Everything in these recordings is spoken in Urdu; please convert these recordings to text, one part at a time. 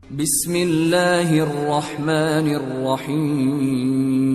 بسم اللہ الرحمن الرحیم۔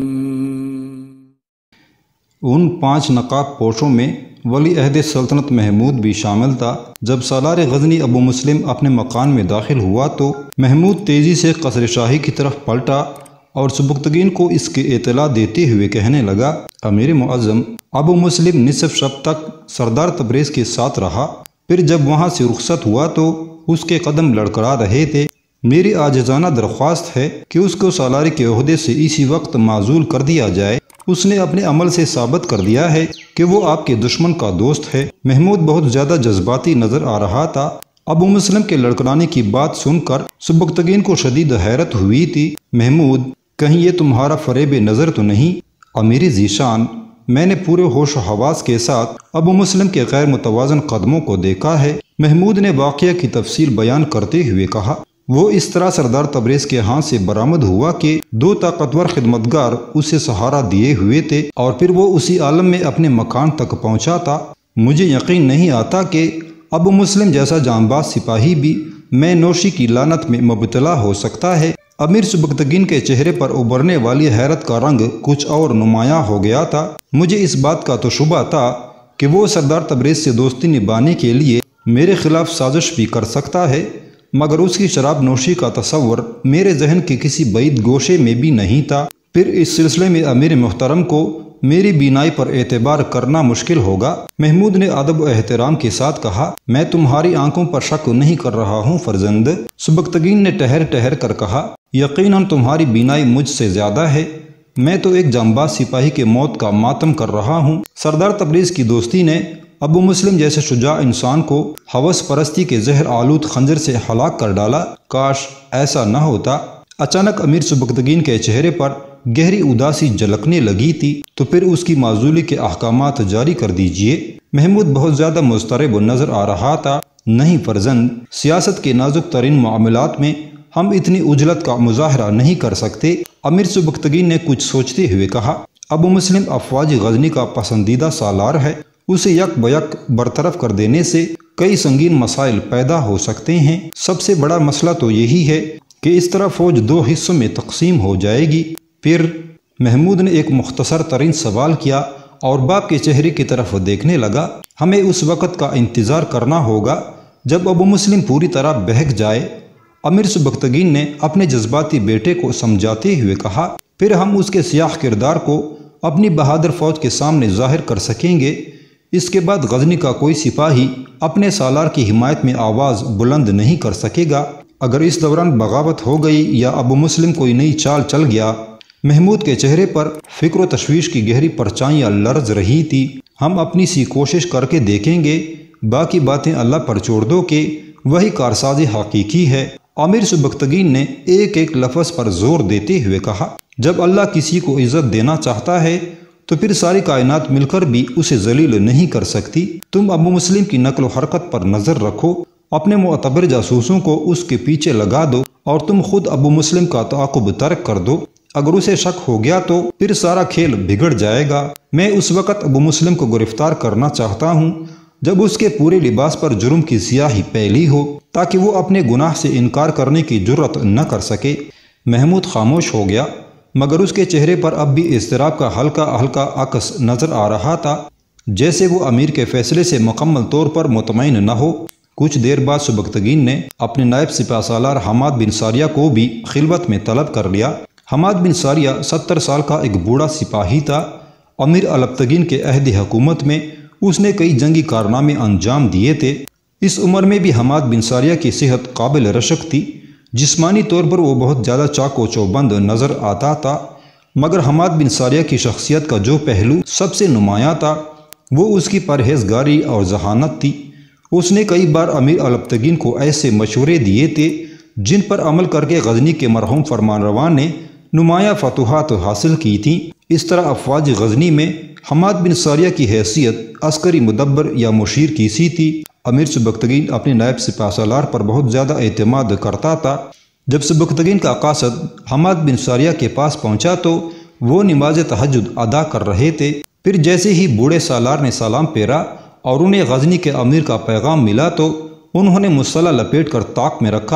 ان 5 نقاب پوشوں میں ولی عہد سلطنت محمود بھی شامل تھا۔ جب سالار غزنی ابو مسلم اپنے مکان میں داخل ہوا تو محمود تیزی سے قصر شاہی کی طرف پلٹا اور سبکتگین کو اس کی اطلاع دیتے ہوئے کہنے لگا، امیر معظم ابو مسلم نصف شب تک سردار تبریز کے ساتھ رہا، پھر جب وہاں سے رخصت ہوا تو اس کے قدم لڑکھڑا رہے تھے۔ میری عاجزانہ درخواست ہے کہ اس کو سالاری کے عہدے سے اسی وقت معزول کر دیا جائے۔ اس نے اپنے عمل سے ثابت کر دیا ہے کہ وہ آپ کے دشمن کا دوست ہے۔ محمود بہت زیادہ جذباتی نظر آ رہا تھا۔ ابو مسلم کے لڑکھڑانے کی بات سن کر سبکتگین کو شدید حیرت ہوئی تھی۔ محمود، کہیں یہ تمہارا فریب نظر تو نہیں؟ امیر ذیشان، میں نے پورے ہوش و حواس کے ساتھ ابو مسلم کے غیر متوازن قدموں کو دیکھا ہے۔ محمود نے واقعہ کی تفصیل بیان کرتے ہوئے کہا، وہ اس طرح سردار تبریز کے ہاتھ سے برآمد ہوا کہ 2 طاقتور خدمتگار اسے سہارا دیے ہوئے تھے اور پھر وہ اسی عالم میں اپنے مکان تک پہنچا تھا۔ مجھے یقین نہیں آتا کہ ابو مسلم جیسا جانباز سپاہی بھی میں نوشی کی لعنت میں مبتلا ہو سکتا ہے۔ امیر سبکتگین کے چہرے پر ابھرنے والی حیرت کا رنگ کچھ اور نمایاں ہو گیا تھا۔ مجھے اس بات کا تو شبہ تھا کہ وہ سردار تبریز سے دوستی نبھانے کے لیے میرے خلاف سازش بھی کر سکتا ہے، مگر اس کی شراب نوشی کا تصور میرے ذہن کے کسی بعید گوشے میں بھی نہیں تھا۔ پھر اس سلسلے میں امیر محترم کو میری بینائی پر اعتبار کرنا مشکل ہوگا۔ محمود نے ادب و احترام کے ساتھ کہا، میں تمہاری آنکھوں پر شک نہیں کر رہا ہوں فرزند۔ سبکتگین نے ٹہر کر کہا، یقیناً تمہاری بینائی مجھ سے زیادہ ہے۔ میں تو ایک جانباز سپاہی کے موت کا ماتم کر رہا ہوں۔ سردار تبریز کی دوستی نے ابو مسلم جیسے شجاع انسان کو ہوس پرستی کے زہر آلود خنجر سے ہلاک کر ڈالا۔ کاش ایسا نہ ہوتا۔ اچانک امیر سبکتگین کے چہرے پر گہری اداسی جھلکنے لگی تھی۔ تو پھر اس کی معزولی کے احکامات جاری کر دیجئے۔ محمود بہت زیادہ مضطرب نظر آ رہا تھا۔ نہیں فرزند، سیاست کے نازک ترین معاملات میں ہم اتنی عجلت کا مظاہرہ نہیں کر سکتے۔ امیر سبکتگین نے کچھ سوچتے ہوئے کہا، ابو مسلم افواج غزنی کا پسندیدہ سالار ہے۔ اسے یک بیک برطرف کر دینے سے کئی سنگین مسائل پیدا ہو سکتے ہیں۔ سب سے بڑا مسئلہ تو یہی ہے کہ اس طرح فوج 2 حصوں میں تقسیم ہو جائے گی۔ پھر محمود نے ایک مختصر ترین سوال کیا اور باپ کے چہرے کی طرف دیکھنے لگا۔ ہمیں اس وقت کا انتظار کرنا ہوگا جب ابو مسلم پوری طرح بہک جائے۔ امیر سبکتگین نے اپنے جذباتی بیٹے کو سمجھاتے ہوئے کہا، پھر ہم اس کے سیاہ کردار کو اپنی بہادر فوج کے سامنے ظاہر کر سکیں گے۔ اس کے بعد غزنی کا کوئی سپاہی اپنے سالار کی حمایت میں آواز بلند نہیں کر سکے گا۔ اگر اس دوران بغاوت ہو گئی یا ابو مسلم کوئی نئی چال چل گیا۔ محمود کے چہرے پر فکر و تشویش کی گہری پرچائیاں لرز رہی تھی۔ ہم اپنی سی کوشش کر کے دیکھیں گے، باقی باتیں اللہ پر چھوڑ دو کہ وہی کارسازی حقیقی ہے۔ امیر سبکتگین نے ایک لفظ پر زور دیتے ہوئے کہا، جب اللہ کسی کو عزت دینا چاہتا ہے تو پھر ساری کائنات مل کر بھی اسے ذلیل نہیں کر سکتی۔ تم ابو مسلم کی نقل و حرکت پر نظر رکھو، اپنے معتبر جاسوسوں کو اس کے پیچھے لگا دو اور تم خود ابو مسلم کا تعاقب ترک کر دو۔ اگر اسے شک ہو گیا تو پھر سارا کھیل بگڑ جائے گا۔ میں اس وقت ابو مسلم کو گرفتار کرنا چاہتا ہوں جب اس کے پورے لباس پر جرم کی سیاہی پھیلی ہو، تاکہ وہ اپنے گناہ سے انکار کرنے کی جرأت نہ کر سکے۔ محمود خاموش ہو گیا، مگر اس کے چہرے پر اب بھی اضطراب کا ہلکا عکس نظر آ رہا تھا، جیسے وہ امیر کے فیصلے سے مکمل طور پر مطمئن نہ ہو۔ کچھ دیر بعد سبکتگین نے اپنے نائب سپہ سالار حماد بن ساریہ کو بھی خلوت میں طلب کر لیا۔ حماد بن ساریہ 70 سال کا ایک بوڑھا سپاہی تھا۔ امیر البتگین کے عہد حکومت میں اس نے کئی جنگی کارنامے انجام دیے تھے۔ اس عمر میں بھی حماد بن ساریہ کی صحت قابل رشک تھی۔ جسمانی طور پر وہ بہت زیادہ چاق و چوبند نظر آتا تھا، مگر حماد بن ساریہ کی شخصیت کا جو پہلو سب سے نمایاں تھا وہ اس کی پرہیزگاری اور ذہانت تھی۔ اس نے کئی بار امیر البتگین کو ایسے مشورے دیے تھے جن پر عمل کر کے غزنی کے مرحوم فرمانروا نے نمایاں فتوحات حاصل کی تھیں۔ اس طرح افواج غزنی میں حماد بن ساریہ کی حیثیت عسکری مدبر یا مشیر کی سی تھی۔ امیر سبکتگین اپنے نائب سپہ سالار پر بہت زیادہ اعتماد کرتا تھا۔ جب سبکتگین کا قاصد حماد بن ساریہ کے پاس پہنچا تو وہ نماز تہجد ادا کر رہے تھے۔ پھر جیسے ہی بوڑھے سالار نے سلام پھیرا اور انہیں غزنی کے امیر کا پیغام ملا تو انہوں نے مصلح لپیٹ کر طاق میں رکھا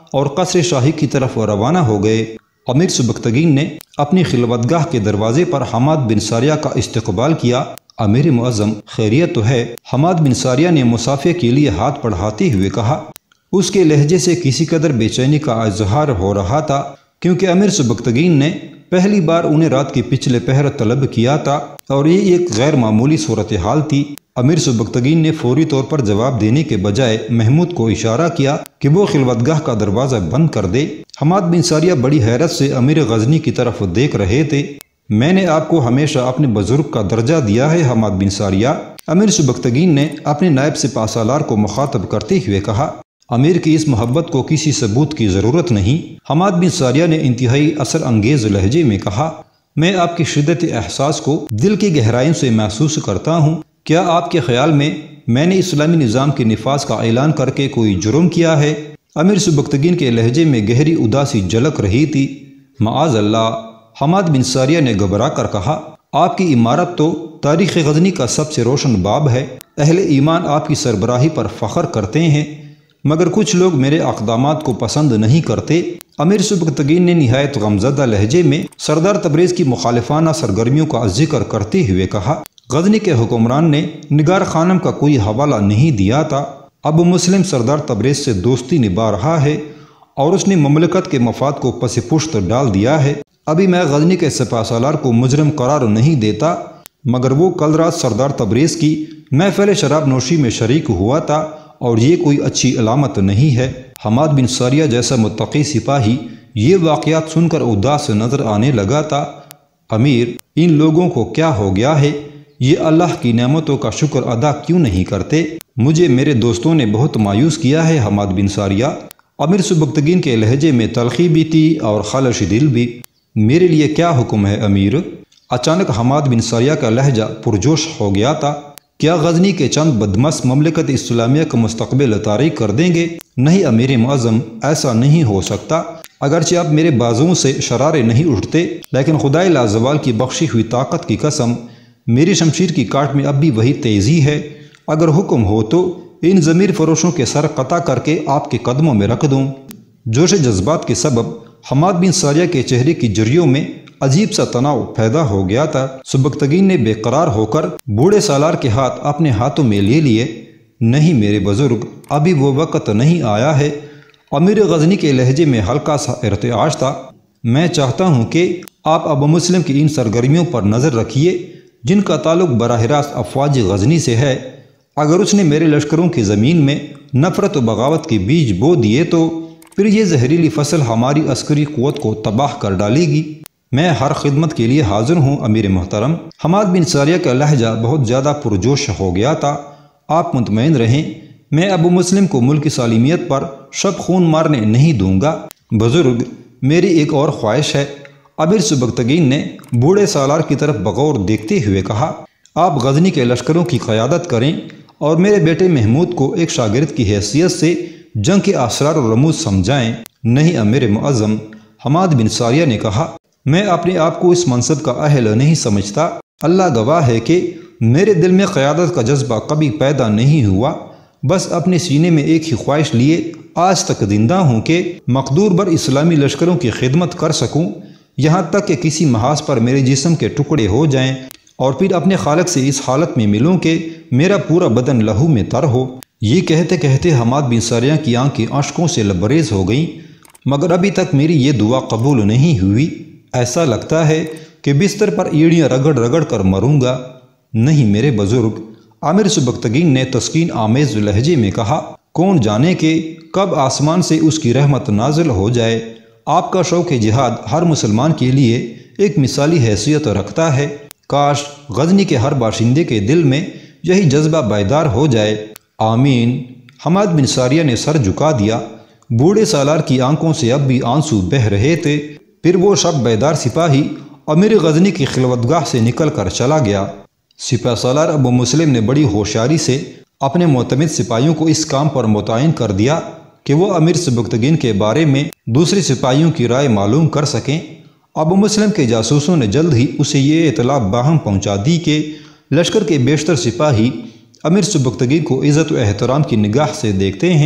اور قصر شاہی کی طرف روانہ ہو گئے۔ امیر سبکتگین نے اپنی خلوتگاہ کے دروازے پر حماد بن ساریہ کا استقبال کیا۔ امیر معظم، خیریت تو ہے؟ حماد بن ساریہ نے مسافے کے لیے ہاتھ بڑھاتے ہوئے کہا۔ اس کے لہجے سے کسی قدر بے چینی کا اظہار ہو رہا تھا، کیونکہ امیر سبکتگین نے پہلی بار انہیں رات کے پچھلے پہر طلب کیا تھا اور یہ ایک غیر معمولی صورتحال تھی۔ امیر سبکتگین نے فوری طور پر جواب دینے کے بجائے محمود کو اشارہ کیا کہ وہ خلوتگاہ کا دروازہ بند کر دے۔ حماد بن ساریہ بڑی حیرت سے امیر غزنی کی طرف دیکھ رہے تھے۔ میں نے آپ کو ہمیشہ اپنے بزرگ کا درجہ دیا ہے حماد بن ساریہ، امیر سبکتگین نے اپنے نائب سپہ سالار کو مخاطب کرتے ہوئے کہا۔ امیر کی اس محبت کو کسی ثبوت کی ضرورت نہیں، حماد بن ساریہ نے انتہائی اثر انگیز لہجے میں کہا۔ میں آپ کی شدت احساس کو دل کی گہرائیوں سے محسوس کرتا ہوں۔ کیا آپ کے خیال میں نے اسلامی نظام کے نفاذ کا اعلان کر کے کوئی جرم کیا ہے؟ امیر سبکتگین کے لہجے میں گہری اداسی جھلک رہی تھی۔ معاذ اللہ، حماد بن ساریہ نے گھبرا کر کہا۔ آپ کی عمارت تو تاریخ غزنی کا سب سے روشن باب ہے، اہل ایمان آپ کی سربراہی پر فخر کرتے ہیں، مگر کچھ لوگ میرے اقدامات کو پسند نہیں کرتے۔ امیر سبکتگین نے نہایت غمزدہ لہجے میں سردار تبریز کی مخالفانہ سرگرمیوں کا ذکر کرتے ہوئے کہا۔ غزنی کے حکمران نے نگار خانم کا کوئی حوالہ نہیں دیا تھا۔ ابو مسلم سردار تبریز سے دوستی نبھا رہا ہے اور اس نے مملکت کے مفاد کو پس پشت ڈال دیا ہے۔ ابھی میں غزنی کے سپہ سالار کو مجرم قرار نہیں دیتا، مگر وہ کل رات سردار تبریز کی محفل شراب نوشی میں شریک ہوا تھا اور یہ کوئی اچھی علامت نہیں ہے۔ حماد بن ساریہ جیسا متقی سپاہی یہ واقعات سن کر اداس نظر آنے لگا تھا۔ امیر، ان لوگوں کو کیا ہو گیا ہے؟ یہ اللہ کی نعمتوں کا شکر ادا کیوں نہیں کرتے؟ مجھے میرے دوستوں نے بہت مایوس کیا ہے حماد بن ساریہ۔ امیر سبکتگین کے لہجے میں تلخی بھی تھی اور خلش دل بھی۔ میرے لیے کیا حکم ہے امیر؟ اچانک حماد بن ساریہ کا لہجہ پرجوش ہو گیا تھا۔ کیا غزنی کے چند بدمست مملکت اسلامیہ کا مستقبل طاری کر دیں گے؟ نہیں امیر معظم، ایسا نہیں ہو سکتا۔ اگرچہ اب میرے بازوؤں سے شرارے نہیں اٹھتے، لیکن خدائے لازوال کی بخشی ہوئی طاقت کی قسم، میری شمشیر کی کاٹ میں اب بھی وہی تیزی ہے۔ اگر حکم ہو تو ان ضمیر فروشوں کے سر قطع کر کے آپ کے قدموں میں رکھ دوں۔ جوش جذبات کے سبب حماد بن ساریہ کے چہرے کی جریوں میں عجیب سا تناؤ پیدا ہو گیا تھا۔ سبکتگین نے بے قرار ہو کر بوڑھے سالار کے ہاتھ اپنے ہاتھوں میں لے لیے۔ نہیں میرے بزرگ، ابھی وہ وقت نہیں آیا ہے۔ امیر غزنی کے لہجے میں ہلکا سا ارتعاش تھا۔ میں چاہتا ہوں کہ آپ ابو مسلم کی ان سرگرمیوں پر نظر رکھیے جن کا تعلق براہ راست افواج غزنی سے ہے۔ اگر اس نے میرے لشکروں کی زمین میں نفرت و بغاوت کے بیج بو دیے تو پھر یہ زہریلی فصل ہماری عسکری قوت کو تباہ کر ڈالے گی۔ میں ہر خدمت کے لیے حاضر ہوں امیر محترم۔ حماد بن ساریہ کا لہجہ بہت زیادہ پرجوش ہو گیا تھا۔ آپ مطمئن رہیں، میں ابو مسلم کو ملک کی سالمیت پر شب خون مارنے نہیں دوں گا۔ بزرگ، میری ایک اور خواہش ہے، امیر سبکتگین نے بوڑھے سالار کی طرف بغور دیکھتے ہوئے کہا۔ آپ غزنی کے لشکروں کی قیادت کریں اور میرے بیٹے محمود کو ایک شاگرد کی حیثیت سے جنگ کے اسرار و رموز سمجھائیں۔ نہیں امیر معظم، حماد بن ساریہ نے کہا، میں اپنے آپ کو اس منصب کا اہل نہیں سمجھتا۔ اللہ گواہ ہے کہ میرے دل میں قیادت کا جذبہ کبھی پیدا نہیں ہوا۔ بس اپنے سینے میں ایک ہی خواہش لیے آج تک زندہ ہوں کہ مقدور بر اسلامی لشکروں کی خدمت کر سکوں، یہاں تک کہ کسی محاذ پر میرے جسم کے ٹکڑے ہو جائیں اور پھر اپنے خالق سے اس حالت میں ملوں کہ میرا پورا بدن لہو میں تر ہو۔ یہ کہتے کہتے حماد بن ساریہ کی آنکھیں اشکوں سے لبریز ہو گئیں، مگر ابھی تک میری یہ دعا قبول نہیں ہوئی۔ ایسا لگتا ہے کہ بستر پر ایڑیاں رگڑ رگڑ کر مروں گا۔ نہیں میرے بزرگ، امیر سبکتگین نے تسکین آمیز لہجے میں کہا، کون جانے کہ کب آسمان سے اس کی رحمت نازل ہو جائے۔ آپ کا شوق جہاد ہر مسلمان کے لیے ایک مثالی حیثیت رکھتا ہے۔ کاش غزنی کے ہر باشندے کے دل میں یہی جذبہ بیدار ہو جائے۔ آمین۔ حماد بن ساریہ نے سر جھکا دیا۔ بوڑھے سالار کی آنکھوں سے اب بھی آنسو بہہ رہے تھے۔ پھر وہ شب بیدار سپاہی امیر غزنی کی خلوتگاہ سے نکل کر چلا گیا۔ سپہ سالار ابو مسلم نے بڑی ہوشیاری سے اپنے معتمد سپاہیوں کو اس کام پر متعین کر دیا کہ وہ امیر سبکتگین کے بارے میں دوسرے سپاہیوں کی رائے معلوم کر سکیں۔ ابو مسلم کے جاسوسوں نے جلد ہی اسے یہ اطلاع باہم پہنچا دی کہ لشکر کے بیشتر سپاہی امیر سبکتگین کو عزت و احترام کی نگاہ سے دیکھتے ہیں۔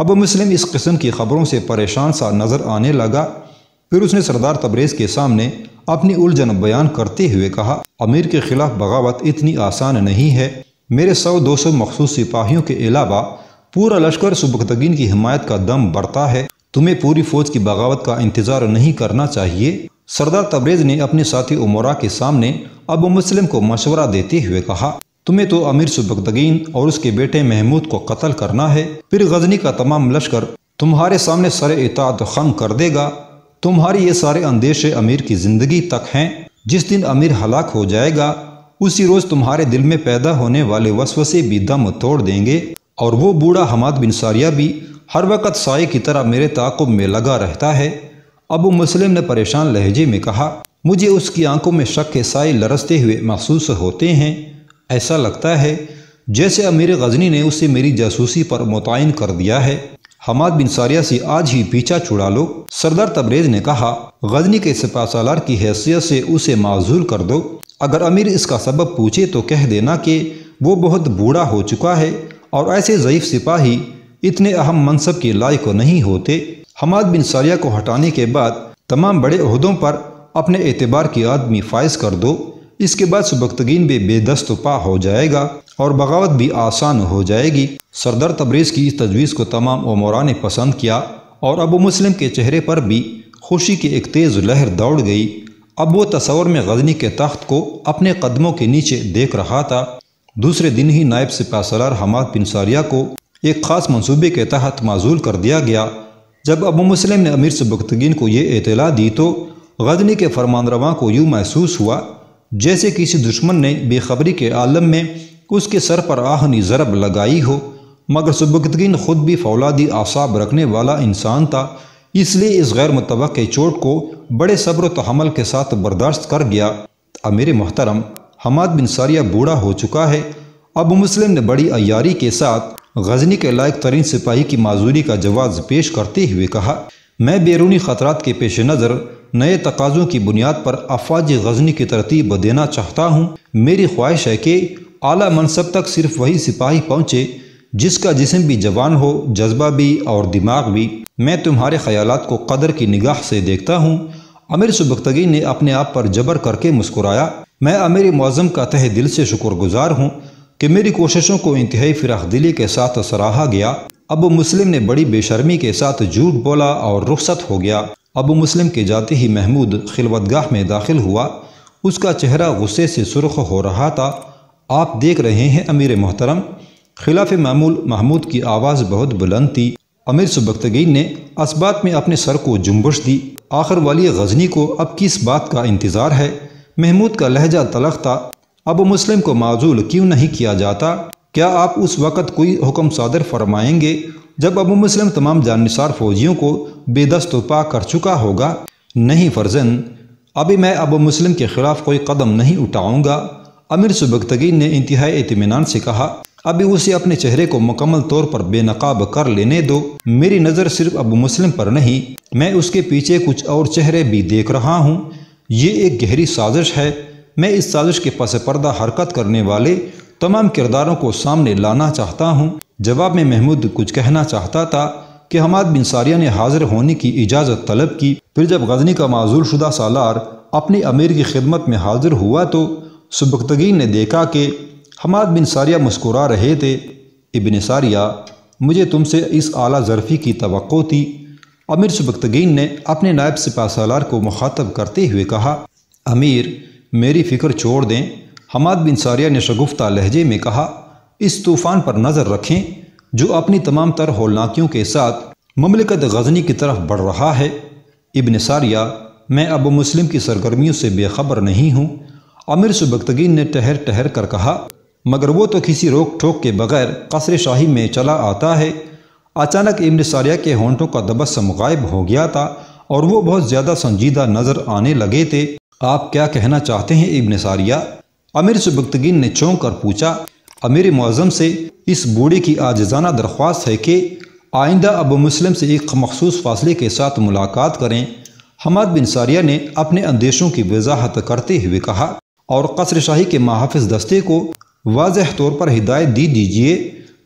ابو مسلم اس قسم کی خبروں سے پریشان سا نظر آنے لگا۔ پھر اس نے سردار تبریز کے سامنے اپنی الجھن بیان کرتے ہوئے کہا، امیر کے خلاف بغاوت اتنی آسان نہیں ہے۔ میرے 100-200 مخصوص سپاہیوں کے علاوہ پورا لشکر سبکتگین کی حمایت کا دم بڑھتا ہے۔ تمہیں پوری فوج کی بغاوت کا انتظار نہیں کرنا چاہیے۔ سردار تبریز نے اپنے ساتھی امراء کے سامنے ابو مسلم کو مشورہ دیتے ہوئے کہا، تمہیں تو امیر سبکتگین اور اس کے بیٹے محمود کو قتل کرنا ہے، پھر غزنی کا تمام لشکر تمہارے سامنے سر اطاعت خم کر دے گا۔ تمہاری یہ سارے اندیشے امیر کی زندگی تک ہیں۔ جس دن امیر ہلاک ہو جائے گا اسی روز تمہارے دل میں پیدا ہونے والے وسوسے بھی دم توڑ دیں گے، اور وہ بوڑھا حماد بن ساریہ بھی ہر وقت سائے کی طرح میرے تعاقب میں لگا رہتا ہے۔ ابو مسلم نے پریشان لہجے میں کہا، مجھے اس کی آنکھوں میں شک کے سائے لرزتے ہوئے محسوس ہوتے ہیں۔ ایسا لگتا ہے جیسے امیر غزنی نے اسے میری جاسوسی پر متعین کر دیا ہے۔ حماد بن ساریہ سے آج ہی پیچھا چھڑا لو۔ سردار تبریز نے کہا، غزنی کے سپہ سالار کی حیثیت سے اسے معزول کر دو۔ اگر امیر اس کا سبب پوچھے تو کہہ دینا کہ وہ بہت بوڑھا ہو چکا ہے اور ایسے ضعیف سپاہی اتنے اہم منصب کے لائق نہیں ہوتے۔ حماد بن ساریہ کو ہٹانے کے بعد تمام بڑے عہدوں پر اپنے اعتبار کی آدمی فائز کر دو۔ اس کے بعد سبکتگین بھی بے دست پا ہو جائے گا اور بغاوت بھی آسان ہو جائے گی۔ سردار تبریز کی اس تجویز کو تمام امراء نے پسند کیا اور ابو مسلم کے چہرے پر بھی خوشی کی ایک تیز لہر دوڑ گئی۔ اب وہ تصور میں غزنی کے تخت کو اپنے قدموں کے نیچے دیکھ رہا تھا۔ دوسرے دن ہی نائب سپہ سالار حماد بن ساریہ کو ایک خاص منصوبے کے تحت معزول کر دیا گیا۔ جب ابو مسلم نے امیر سبکتگین کو یہ اطلاع دی تو غزنی کے فرمانرواں کو یوں محسوس ہوا جیسے کسی دشمن نے بے خبری کے عالم میں اس کے سر پر آہنی ضرب لگائی ہو، مگر سبکتگین خود بھی فولادی اعصاب رکھنے والا انسان تھا، اس لیے اس غیر متوقع چوٹ کو بڑے صبر و تحمل کے ساتھ برداشت کر گیا۔ امیر محترم، حماد بن ساریہ بوڑھا ہو چکا ہے۔ ابو مسلم نے بڑی عیاری کے ساتھ غزنی کے لائق ترین سپاہی کی معزولی کا جواز پیش کرتے ہوئے کہا، میں بیرونی خطرات کے پیش نظر نئے تقاضوں کی بنیاد پر افواج غزنی کی ترتیب دینا چاہتا ہوں۔ میری خواہش ہے کہ اعلیٰ منصب تک صرف وہی سپاہی پہنچے جس کا جسم بھی جوان ہو، جذبہ بھی اور دماغ بھی۔ میں تمہارے خیالات کو قدر کی نگاہ سے دیکھتا ہوں۔ امیر سبکتگین نے اپنے آپ پر جبر کر کے مسکرایا، میں امیر معظم کا تہ دل سے شکر گزار ہوں کہ میری کوششوں کو انتہائی فراخ دلی کے ساتھ سراہا گیا۔ ابو مسلم نے بڑی بے شرمی کے ساتھ جھوٹ بولا اور رخصت ہو گیا۔ ابو مسلم کے جاتے ہی محمود خلوتگاہ میں داخل ہوا۔ اس کا چہرہ غصے سے سرخ ہو رہا تھا۔ آپ دیکھ رہے ہیں امیر محترم، خلاف معمول محمود کی آواز بہت بلند تھی۔ امیر سبکتگین نے اس بات میں اپنے سر کو جنبش دی، آخر والی غزنی کو اب کس بات کا انتظار ہے؟ محمود کا لہجہ تلخ تھا، ابو مسلم کو معزول کیوں نہیں کیا جاتا؟ کیا آپ اس وقت کوئی حکم صادر فرمائیں گے جب ابو مسلم تمام جاننثار فوجیوں کو بے دست و پا کر چکا ہوگا؟ نہیں فرزند، ابھی میں ابو مسلم کے خلاف کوئی قدم نہیں اٹھاؤں گا۔ امیر سبکتگین نے انتہائی اطمینان سے کہا، ابھی اسے اپنے چہرے کو مکمل طور پر بے نقاب کر لینے دو۔ میری نظر صرف ابو مسلم پر نہیں، میں اس کے پیچھے کچھ اور چہرے بھی دیکھ رہا ہوں۔ یہ ایک گہری سازش ہے۔ میں اس سازش کے پس پردہ حرکت کرنے والے تمام کرداروں کو سامنے لانا چاہتا ہوں۔ جواب میں محمود کچھ کہنا چاہتا تھا کہ حماد بن ساریہ نے حاضر ہونے کی اجازت طلب کی۔ پھر جب غزنی کا معزول شدہ سالار اپنی امیر کی خدمت میں حاضر ہوا تو سبکتگین نے دیکھا کہ حماد بن ساریہ مسکرا رہے تھے۔ ابن ساریہ، مجھے تم سے اس اعلیٰ ظرفی کی توقع تھی۔ امیر سبکتگین نے اپنے نائب سپہ سالار کو مخاطب کرتے ہوئے کہا، امیر، میری فکر چھوڑ دیں۔ حماد بن ساریہ نے شگفتہ لہجے میں کہا، اس طوفان پر نظر رکھیں جو اپنی تمام تر ہولناکیوں کے ساتھ مملکت غزنی کی طرف بڑھ رہا ہے۔ ابن ساریہ، میں ابو مسلم کی سرگرمیوں سے بے خبر نہیں ہوں۔ امیر سبکتگین نے ٹہر ٹہر کر کہا، مگر وہ تو کسی روک ٹوک کے بغیر قصر شاہی میں چلا آتا ہے۔ اچانک ابن ساریہ کے ہونٹوں کا تبسم غائب ہو گیا تھا اور وہ بہت زیادہ سنجیدہ نظر آنے لگے تھے۔ آپ کیا کہنا چاہتے ہیں ابن ساریہ؟ امیر سبکتگین نے چونک کر پوچھا۔ امیر معظم سے اس بوڑھے کی عاجزانہ درخواست ہے کہ آئندہ ابو مسلم سے ایک مخصوص فاصلے کے ساتھ ملاقات کریں۔ حماد بن ساریہ نے اپنے اندیشوں کی وضاحت کرتے ہوئے کہا، اور قصر شاہی کے محافظ دستے کو واضح طور پر ہدایت دی دیجیے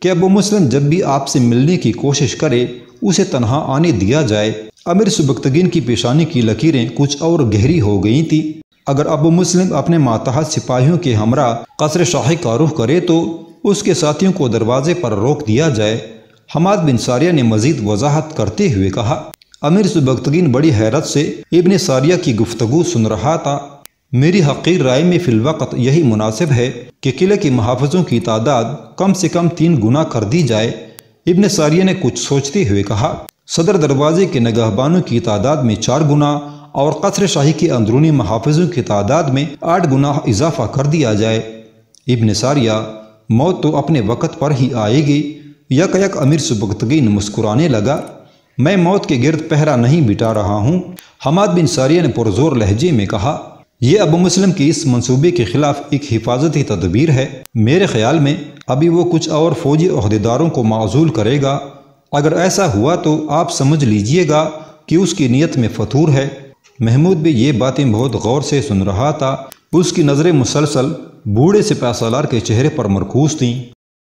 کہ ابو مسلم جب بھی آپ سے ملنے کی کوشش کرے اسے تنہا آنے دیا جائے۔ امیر سبکتگین کی پیشانی کی لکیریں کچھ اور گہری ہو گئی تھی۔ اگر ابو مسلم اپنے ماتحت سپاہیوں کے ہمراہ قصر شاہی کا رخ کرے تو اس کے ساتھیوں کو دروازے پر روک دیا جائے۔ حماد بن ساریہ نے مزید وضاحت کرتے ہوئے کہا، امیر سبکتگین بڑی حیرت سے ابن ساریہ کی گفتگو سن رہا تھا۔ میری حقیر رائے میں فی الوقت یہی مناسب ہے کہ قلعے کے محافظوں کی تعداد کم سے کم 3 گنا کر دی جائے۔ ابن ساریہ نے کچھ سوچتے ہوئے کہا، صدر دروازے کے نگہبانوں کی تعداد میں 4 گنا اور قصر شاہی کے اندرونی محافظوں کی تعداد میں 8 گنا اضافہ کر دیا جائے۔ ابن ساریہ، موت تو اپنے وقت پر ہی آئے گی۔ یک یک امیر سبکتگین مسکرانے لگا، میں موت کے گرد پہرا نہیں بٹا رہا ہوں۔ حماد بن ساریہ نے پرزور لہجے میں کہا، یہ ابو مسلم کی اس منصوبے کے خلاف ایک حفاظتی تدبیر ہے۔ میرے خیال میں ابھی وہ کچھ اور فوجی عہدیداروں کو معزول کرے گا۔ اگر ایسا ہوا تو آپ سمجھ لیجئے گا کہ اس کی نیت میں فتور ہے۔ محمود بھی یہ باتیں بہت غور سے سن رہا تھا۔ اس کی نظریں مسلسل بوڑھے سپہ سالار کے چہرے پر مرکوز تھیں۔